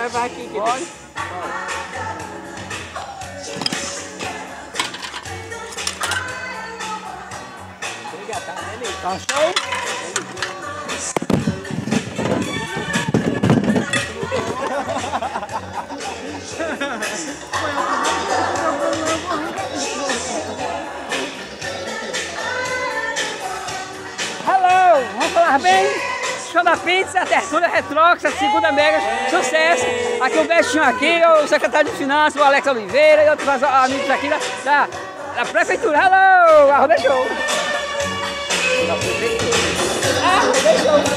levar aqui. Pode? Obrigado, tá vendo? Tá show? Hello! Vamos falar bem? Show da pizza, a tertúlia Retrox, a segunda mega sucesso. Aqui o Betinho aqui, o secretário de finanças, o Alex Oliveira e outros amigos aqui da prefeitura. Hello! Arroba Show! Da prefeitura. Arroba Show!